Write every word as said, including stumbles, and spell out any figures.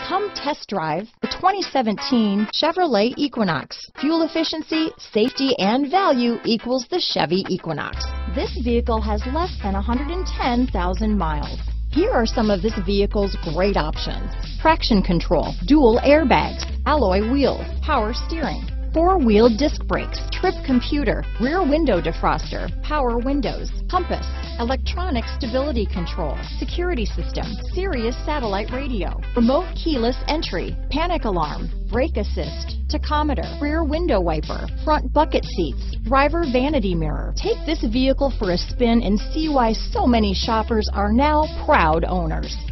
Come test drive the twenty seventeen Chevrolet Equinox. Fuel efficiency, safety, and value equals the Chevy Equinox. This vehicle has less than one hundred ten thousand miles. Here are some of this vehicle's great options: traction control, dual airbags, alloy wheels, power steering, four-wheel disc brakes, trip computer, rear window defroster, power windows, compass, electronic stability control, security system, Sirius satellite radio, remote keyless entry, panic alarm, brake assist, tachometer, rear window wiper, front bucket seats, driver vanity mirror. Take this vehicle for a spin and see why so many shoppers are now proud owners.